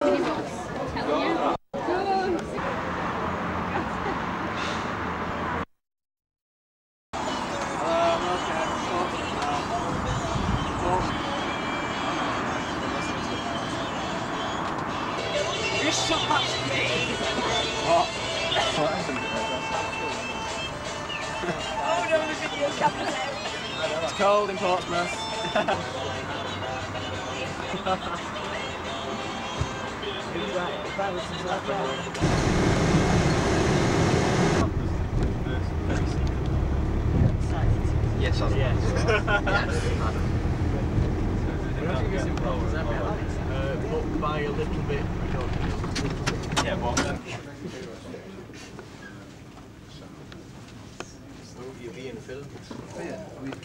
Oh no, the video's coming out. It's cold in Portsmouth. Yes, I but by a little bit. Yeah, what then? You're being filmed. Oh yeah, we've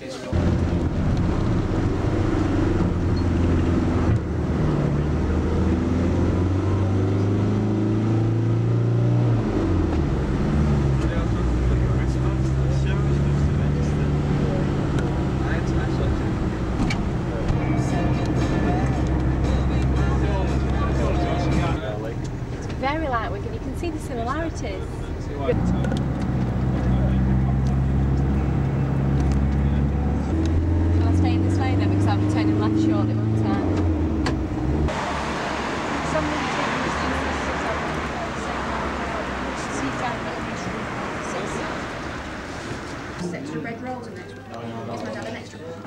very like Wigan, you can see the similarities. I'll stay in this lane then because I'll be turning left shortly, won't I? Extra bread rolls in it. Is my dad an extra one?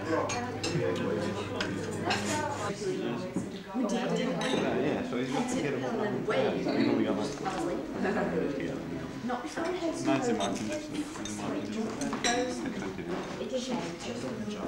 We did. Yeah, so he's got to get him. He's only got like Not before I had some. mine's in my condition. It is just on the job.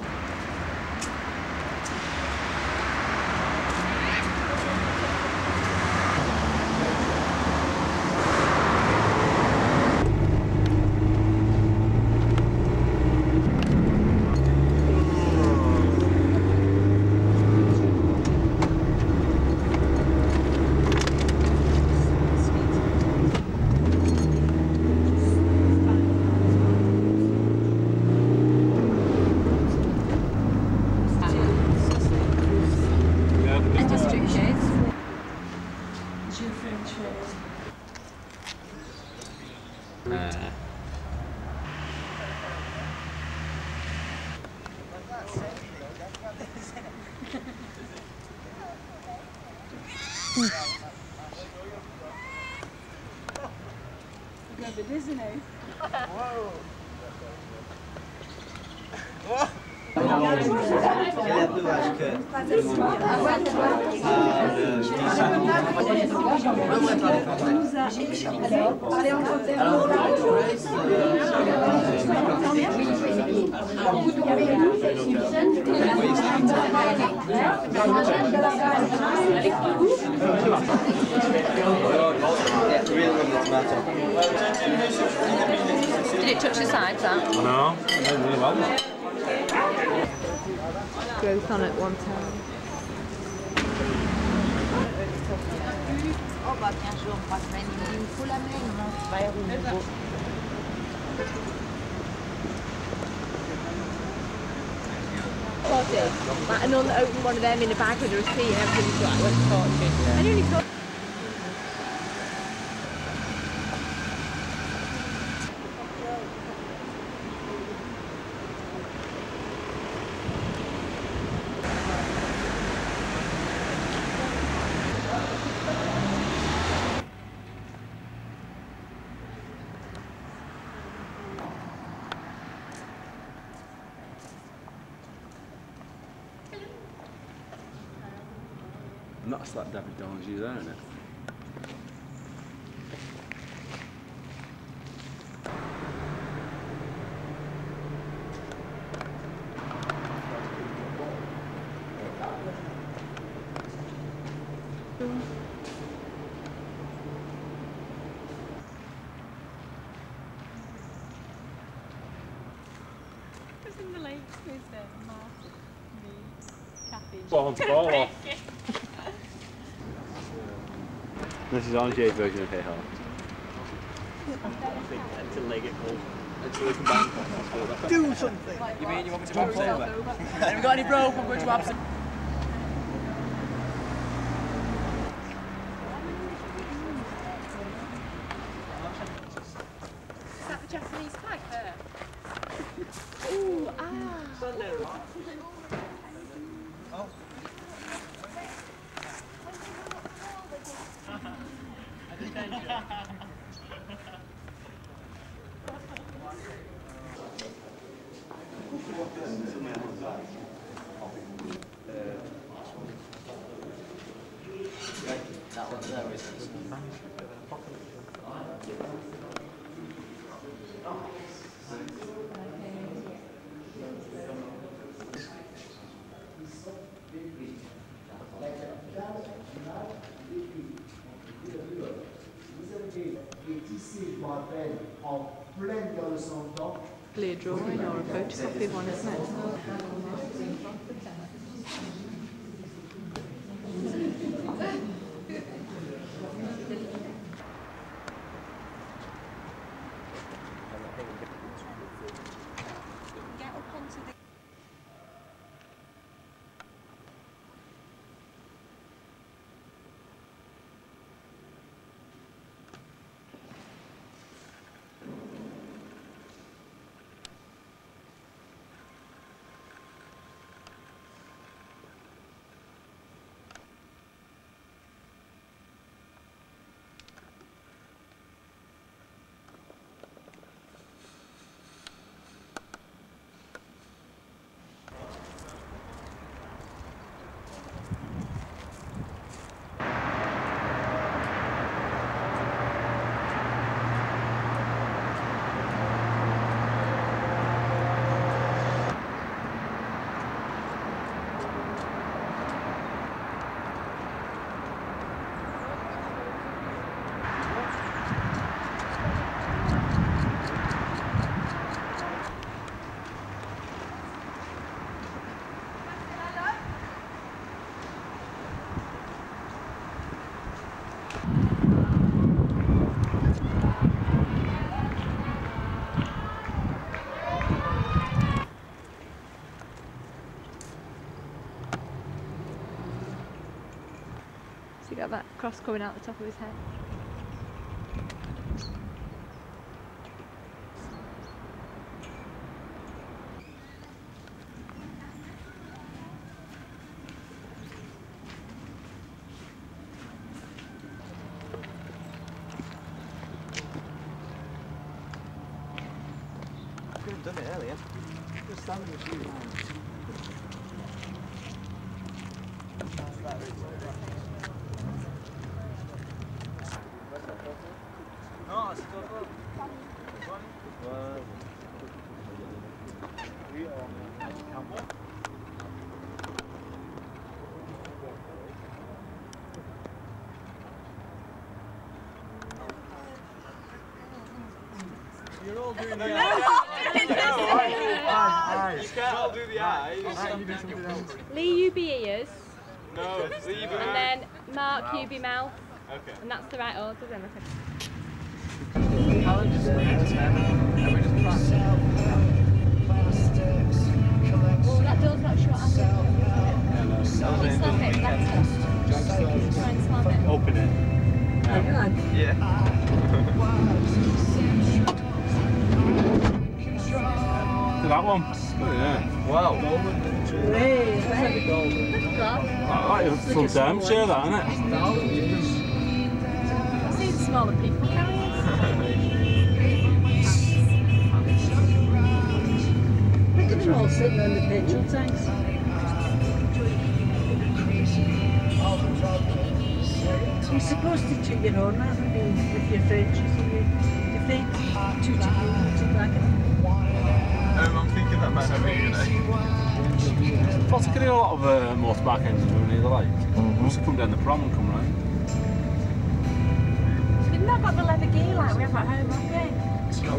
Good, isn't it? Whoa! Did it touch the sides, that? No, it did really well. Growth on at one time. Oh bah 15 jours, 3 semaines, il me faut la même, non, c'est pas nouveau. Like an unopened one of them in a bag with a receipt and everything's like worth a fortune. I only thought. Not a slap David Jones, you there, isn't it? Who's in the lake? Who's there? Martin, me, Kathy. Fall off. This is RJ's version of Hey Ho. Until they get cold. Until they come back. Do something! You mean you want me to jump over? Have we got any rope? I'm going to absent. Japanese flag there. Ooh, ah. Oh. That one there is Clear drawing or a photocopy one, isn't it? Get up onto the... So you got that cross coming out the top of his head. Could have done it earlier. Just standing a few rounds. No, it's still good. You're all doing the eye. You can't all do the eye. Lee, you be ears. No, leave it. And then Mark, you be mouth. Okay. And that's the right order then, I think. Alan just needs to and we just try. Well, that door's not shut, I think. Slam it, that's it. Try and slam it. Open it. Yeah. That one. Oh, yeah. Wow. That's some damn share, that, isn't it? I've seen smaller people carry it. Look at them all sitting on the petrol tanks. You're supposed to do your own, haven't you, with your fridge, isn't you? If they do to black. I'm thinking that might happen today. What's going to a lot of motorbike engines over near the lake? Must have come down the prom and come round. We've not got the leather gear like we have at home, have we? It's not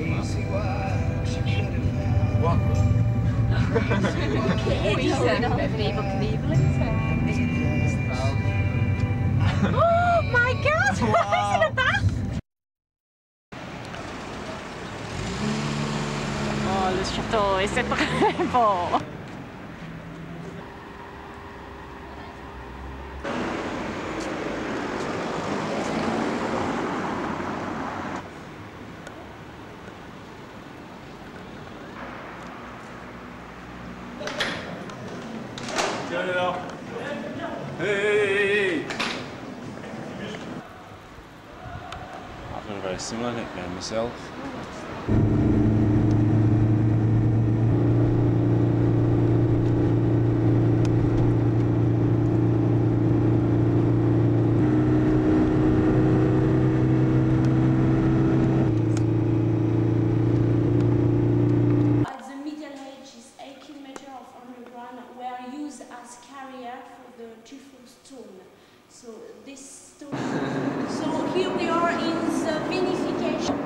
that. What? He's a bit of an evil Knievel, isn't it? Oh my god! Wow. He's in a bath! Oh, le château, et c'est très beau! Hey! I've got a very similar nickname myself. As carrier for the Tufo stone. So this stone. So here we are in the vinification,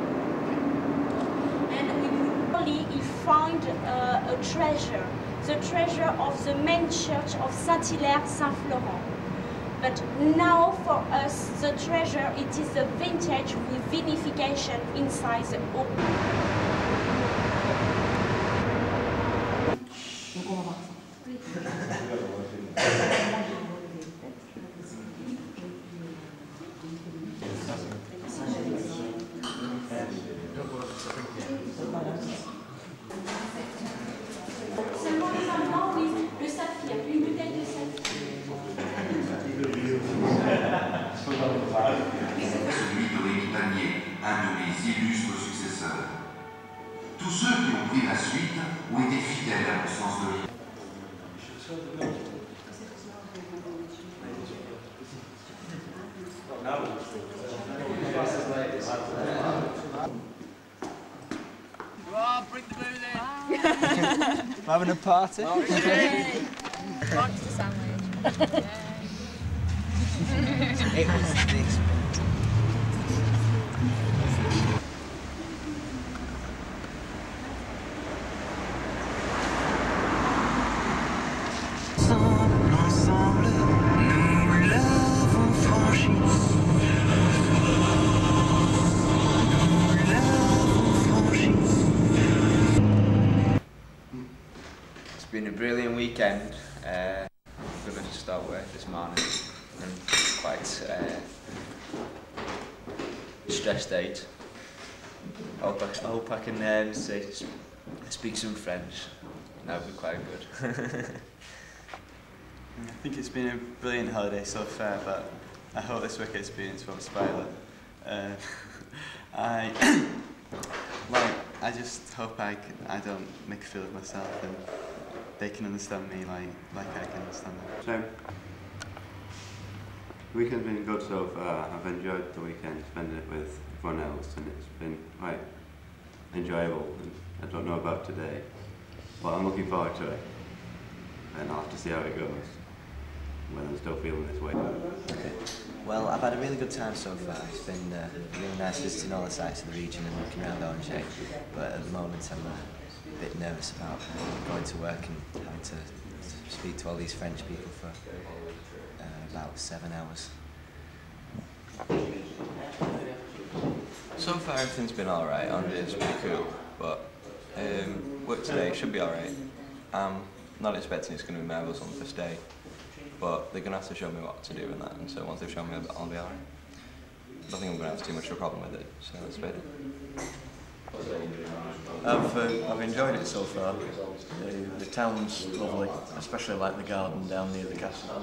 and we could only find a treasure, the treasure of the main church of Saint-Hilaire, Saint-Florent. But now for us, the treasure, it is the vintage with vinification inside the oak. Seulement récemment, oui, le saphir, une bouteille de saphir. Celui de Rémi Panier, un de mes illustres successeurs. Tous ceux qui ont pris la suite ont été fidèles à mon sens de l'idée. Bring the booze in. We're having a party. Monster sandwich. It was this. Ensemble, nous l'avons franchi. It's been a brilliant weekend. I'm going to start work this morning. I'm quite stressed out. I hope I can speak some French. That would be quite good. I think it's been a brilliant holiday so far, but I hope this work experience won't spoil it. I just hope I don't make a fool of myself and they can understand me like I can understand them. So, the weekend's been good so far. I've enjoyed the weekend, spending it with everyone else, and it's been quite enjoyable. And I don't know about today, but I'm looking forward to it. And I'll have to see how it goes, when I'm still feeling this way. Well, I've had a really good time so far. It's been really nice visiting all the sites of the region and looking around Angers, but at the moment I'm a bit nervous about going to work and having to speak to all these French people for about 7 hours. So far everything's been alright. Angers is pretty cool, but work today should be alright. I'm not expecting it's going to be marvellous on the first day, but they're going to have to show me what to do and that, and so once they've shown me a bit, I'll be alright. I don't think I'm going to have too much of a problem with it, so that's about it. I've enjoyed it so far. The town's lovely, especially like the garden down near the castle.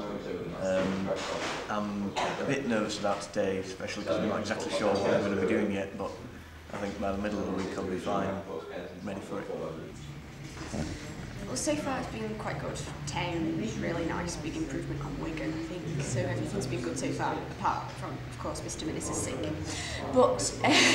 I'm a bit nervous about today, especially because I'm not exactly sure what I'm going to be doing yet, but I think by the middle of the week I'll be fine, ready for it. Well, so far it's been quite good. Town is really nice, big improvement on Wigan, I think. So everything's been good so far, apart from, of course, Mr. Minnis is sick. But,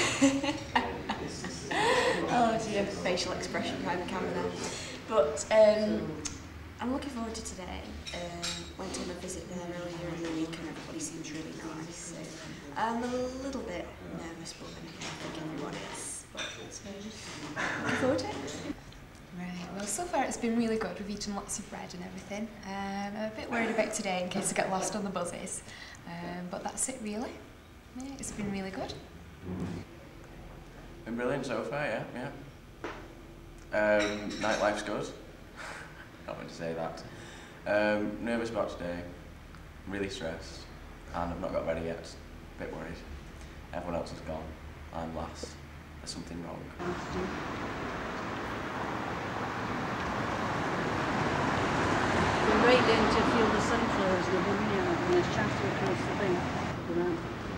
oh dear, facial expression behind the camera there. But I'm looking forward to today. Went on a visit there earlier in the week and everybody seems really nice. So I'm a little bit nervous, but I think everyone is. But looking forward to it. Right, well so far it's been really good. We've eaten lots of bread and everything. I'm a bit worried about today in case I get lost on the buses. But that's it really. Yeah, it's been really good. Been brilliant so far, yeah. Nightlife's good. Not meant to say that. Nervous about today. Really stressed. And I've not got ready yet. A bit worried. Everyone else is gone. I'm last. There's something wrong. Great then to feel the sunflowers with them, you know, and they're shouting across the thing. Around.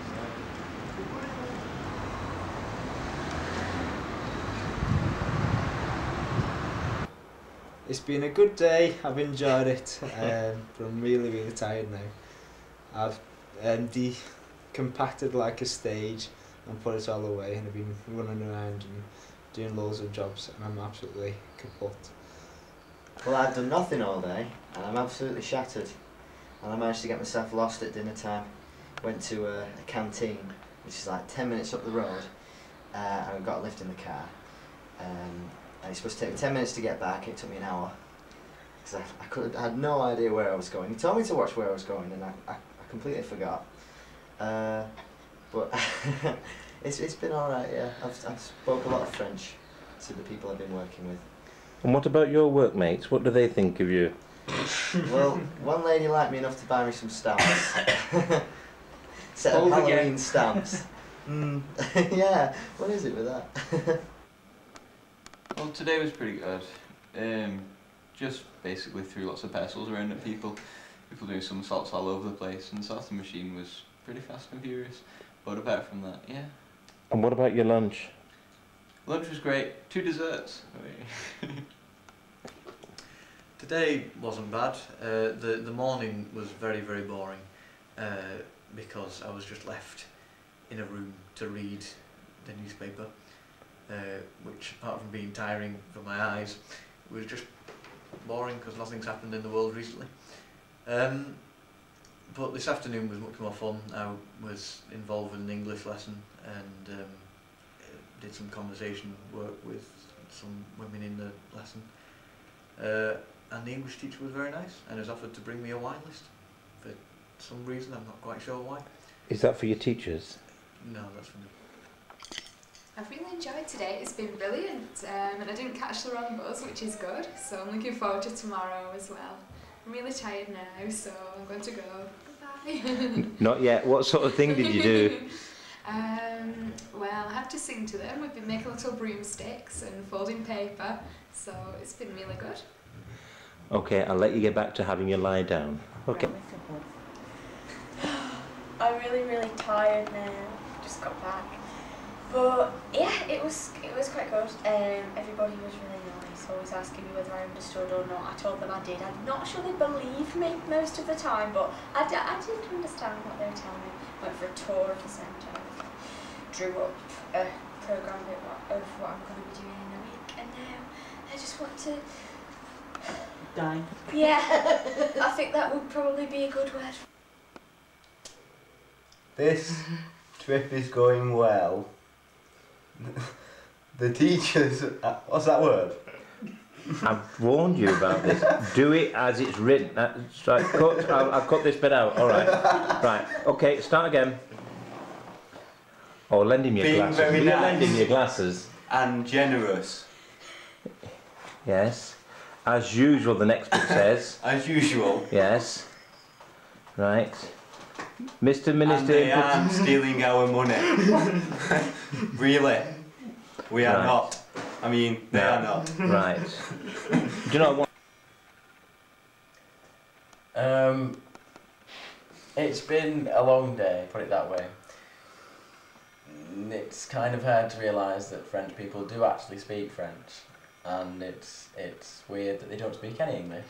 It's been a good day, I've enjoyed it, but I'm really tired now. I've compacted like a stage and put it all away, and I've been running around and doing loads of jobs, and I'm absolutely kaput. Well, I've done nothing all day and I'm absolutely shattered, and I managed to get myself lost at dinner time. Went to a canteen which is like 10 minutes up the road, and I got a lift in the car, and it's supposed to take me 10 minutes to get back. It took me an hour because I had no idea where I was going. He told me to watch where I was going and I completely forgot. But it's been alright, yeah. I've spoke a lot of French to the people I've been working with. And what about your workmates? What do they think of you? Well, one lady liked me enough to buy me some stamps. Set of Halloween stamps. Yeah, what is it with that? Well, today was pretty good. Just basically threw lots of pencils around at people. People doing somersaults all over the place, and the sorting machine was pretty fast and furious. But apart from that, yeah. And what about your lunch? Lunch was great. 2 desserts. Today wasn't bad. The morning was very boring because I was just left in a room to read the newspaper, which apart from being tiring for my eyes, was just boring because nothing's happened in the world recently. But this afternoon was much more fun. I was involved with an English lesson and did some conversation work with some women in the lesson. And the English teacher was very nice and has offered to bring me a wine list for some reason. I'm not quite sure why. Is that for your teachers? No, that's for me. I've really enjoyed today. It's been brilliant, and I didn't catch the wrong bus, which is good. So I'm looking forward to tomorrow as well. I'm really tired now, so I'm going to go. Goodbye. Not yet. What sort of thing did you do? Well, I had to sing to them. We've been making little broomsticks and folding paper, so it's been really good. Okay, I'll let you get back to having your lie down. Okay. I'm really tired now. Just got back. But yeah, it was quite good. Everybody was really nice, always asking me whether I understood or not. I told them I did. I'm not sure they believed me most of the time, but I did understand what they were telling me. Went for a tour of the centre. Drew up a programme of what I'm going to be doing in a week, and now I just want to die. Yeah, I think that would probably be a good word. This trip is going well. The teachers, what's that word? I've warned you about this. Do it as it's written. Right, cut. I'll cut this bit out. All right. Right. Okay. Start again. Oh, lend him your glasses. Very nice. Lend him your glasses. And generous. Yes. As usual, the next bit says. As usual. Yes. Right. Mr. Minister. And they are stealing our money. Really? We are not. I mean, they are not. Right. Do you know what? It's been a long day, put it that way. It's kind of hard to realise that French people do actually speak French, and it's weird that they don't speak any English.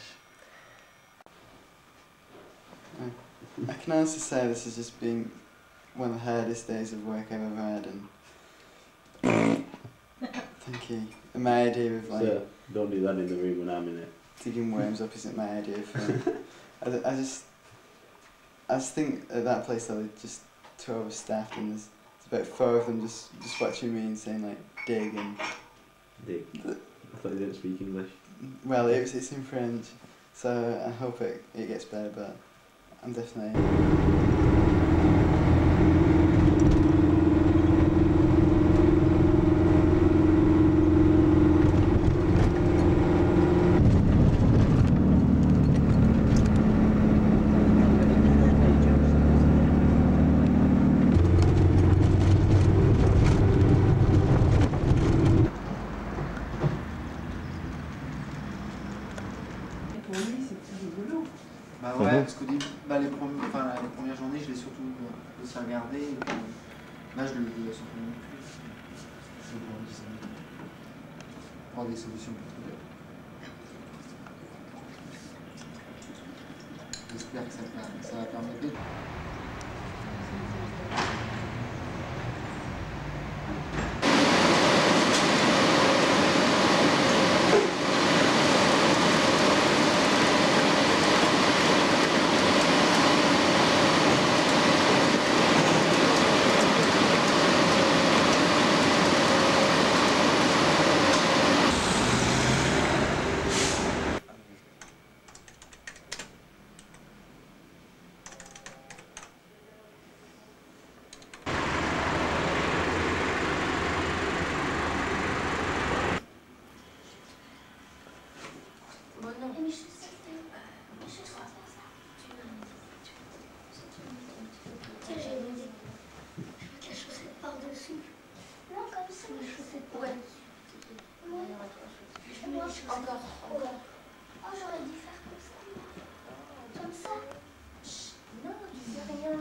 I can honestly say this has just been one of the hardest days of work I've ever had, and thank you. And my idea of like... Sir, don't do that in the room when I'm in it. Digging worms up isn't my idea of fun. I just think at that place I was just too overstaffed, and there's about 4 of them just watching me and saying like, dig and... Dig? I thought you didn't speak English. Well, it's in French, so I hope it gets better, but I'm definitely... parce qu'au début, les premières journées, je l'ai surtout laissé regarder. Et puis, là, je le laisse un peu non plus. Je vais voir des solutions pour trouver. J'espère que ça va permettre de... Encore. Oh, j'aurais dû faire comme ça. Chut, non, tu fais rien.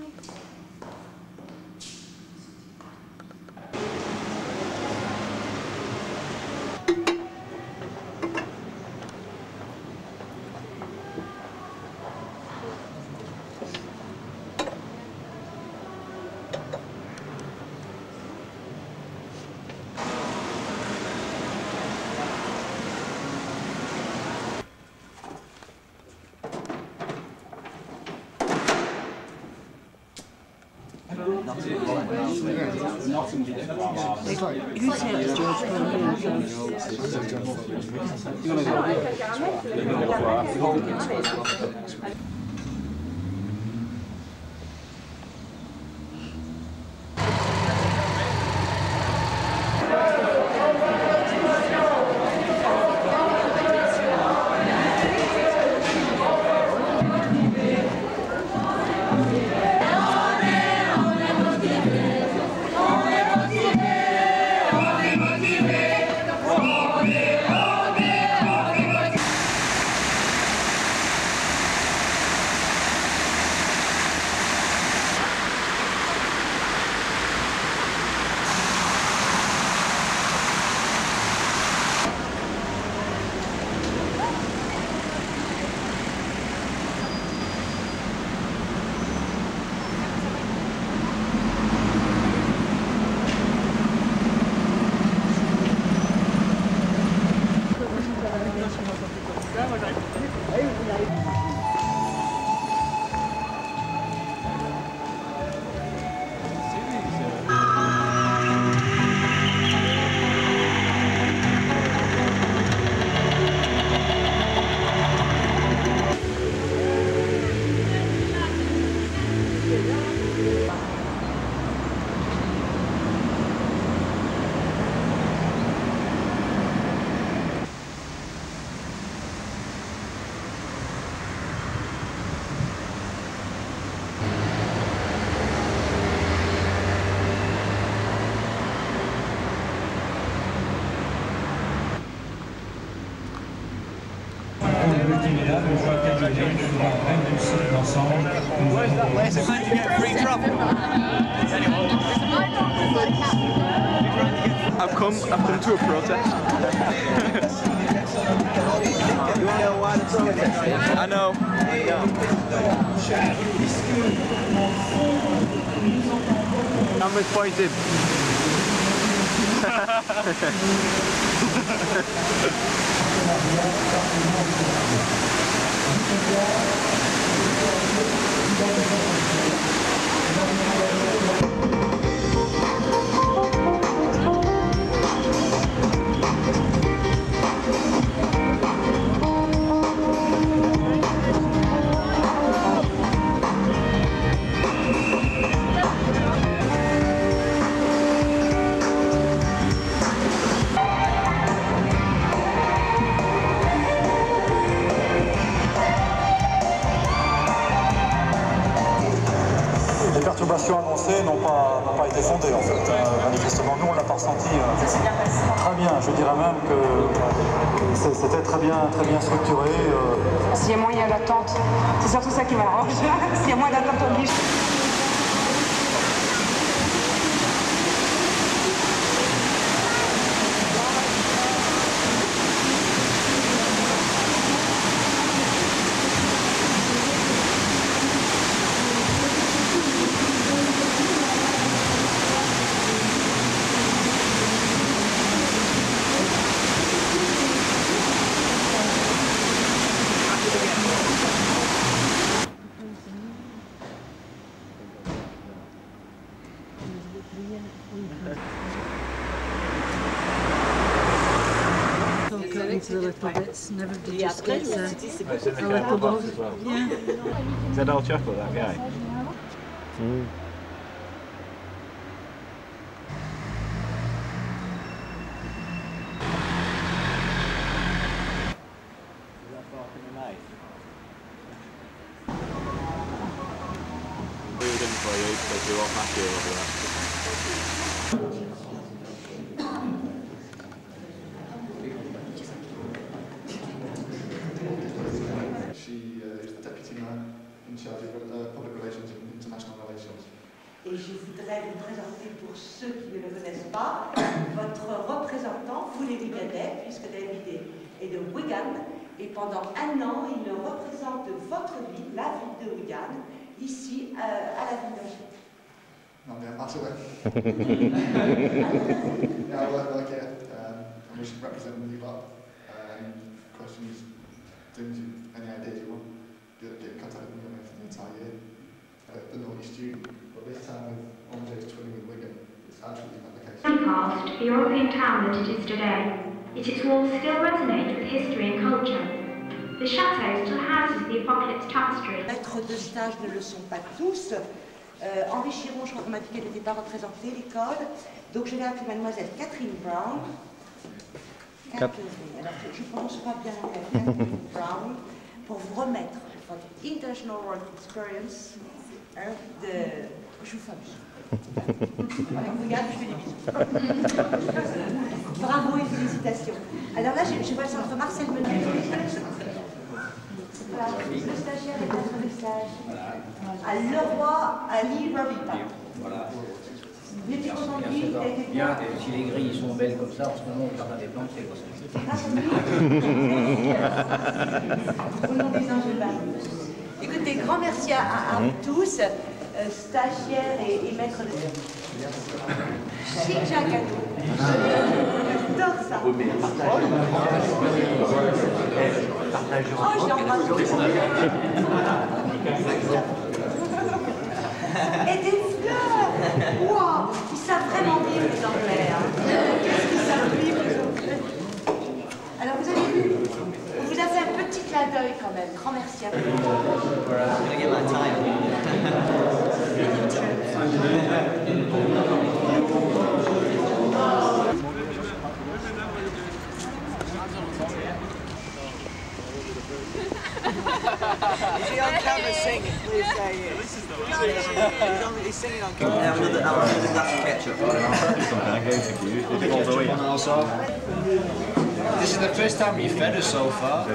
Where's the man to get free travel? I've come to a protest. You know why the protest is? I know. Camera's pointed. Perturbations annoncées faits n'ont pas été fondés en fait. Manifestement, nous on l'a pas ressenti très bien. Je dirais même que c'était très bien structuré. S'il y a moyen d'attente, c'est surtout ça qui m'arrange. S'il y a moyen d'attente oblige. The little bits, and everybody just gets a little bug. Yeah. Is that all chocolate, that guy? Mm. She is the deputy mayor in charge of public relations and international relations. Et je voudrais vous présenter, pour ceux qui ne le connaissent pas, votre représentant, vous les Wiganais, puisque David est de Wigan, et pendant un an, il représente votre ville, la ville de Wigan, ici à la ville d'Angers. Non, mais that's away. Yeah, I work here, and we should represent you lot. Questions, things, any ideas you want, get in contact with me for the entire year. The naughty student, but this time with Angers twinning with Wigan, it's absolutely not the case. Contrast the European town that it is today, yet its walls still resonate with history and culture. The château still houses the Apocalypse tapestry. Les maîtres de stage ne le sont pas tous. Henri Chiron, on m'a dit qu'elle n'était pas représentée, l'école. Donc je l'ai appelée mademoiselle Catherine Brown. Catherine, alors je ne prononce pas bien l'anglais, Catherine Brown, pour vous remettre votre International Work Experience de... Je vous fais alors, regarde, je fais des bisous. Bravo et félicitations. Alors là, je vois le centre Marcel Menet. Voilà, le stagiaire est maître de stage. À Leroy, à Lee Robita. Voilà. Vous étiez content de lui, il a été bien. Si les grilles sont belles comme ça, en ce moment, on part des plantes, c'est quoi ça? Au nom des Angevins. Écoutez, grand merci à vous tous, stagiaires et maîtres de stage. Chic, j'ai un cadeau. J'adore ça. Oh, je l'embrasse. Et des fleurs. Wow, ils savent vraiment vivre les Anglais. Qu'est-ce qu'ils savent vivre les Anglais. Alors vous avez vu, on vous a fait un petit clin d'œil quand même. Grand merci à Is he on camera singing? Please say yes. He's singing on camera. I'll have another glass of ketchup. This is the first time you've fed us so far.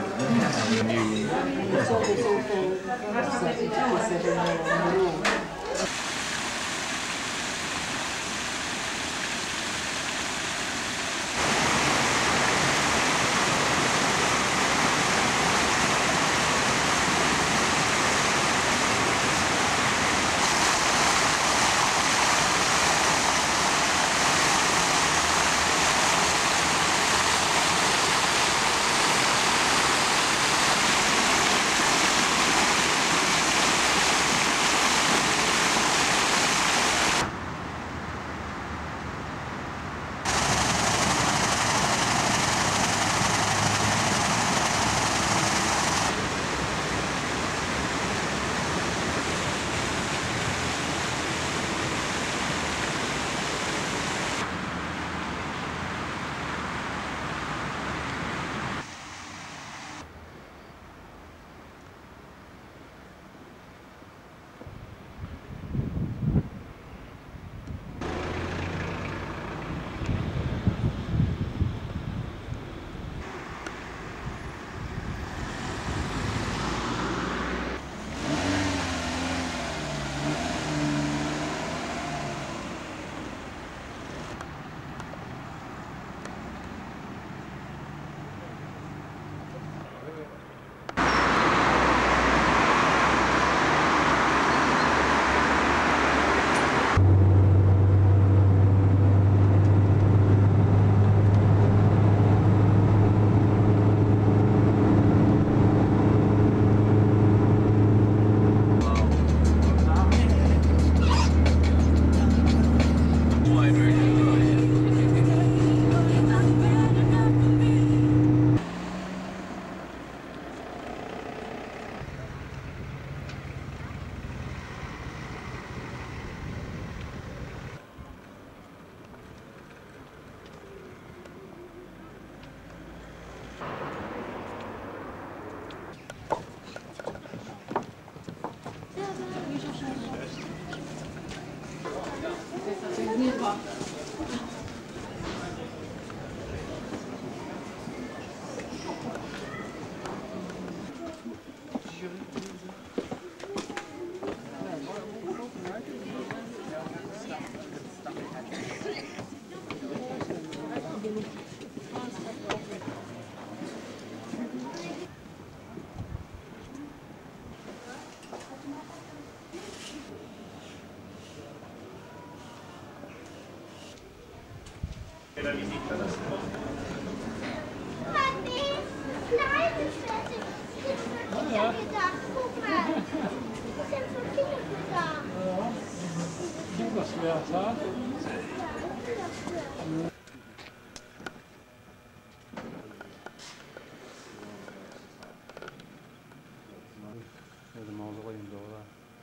There's the mausoleum door there.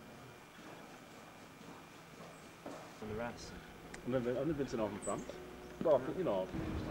And the rest? I've never been to Northern France. Well, you know.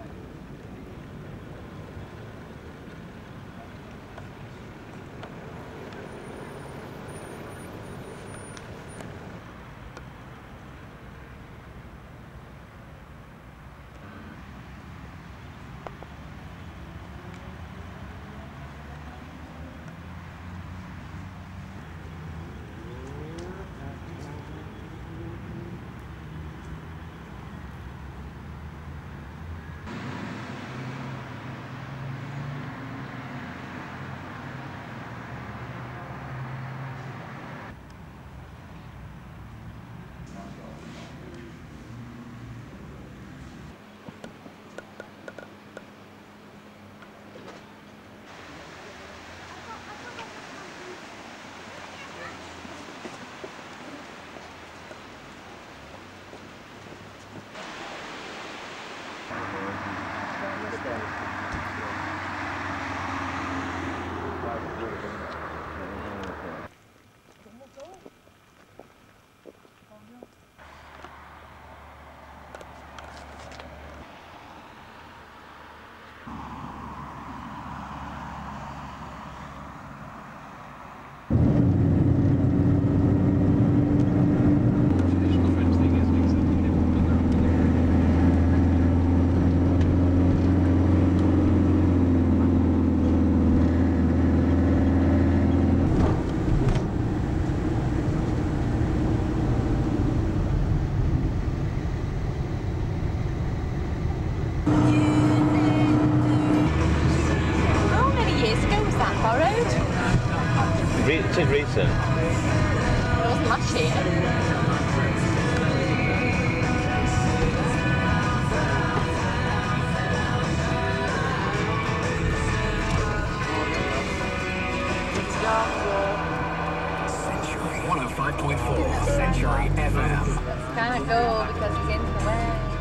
It is recent. It wasn't last year. Century 105.4, Century FM. Can't go because he's in the way.